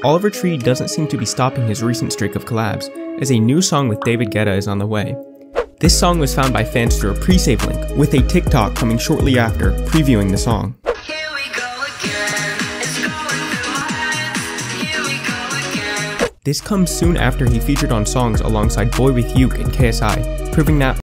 Oliver Tree doesn't seem to be stopping his recent streak of collabs, as a new song with David Guetta is on the way. This song was found by fans through a pre-save link, with a TikTok coming shortly after, previewing the song. This comes soon after he featured on songs alongside Boy With Uke and KSI, proving that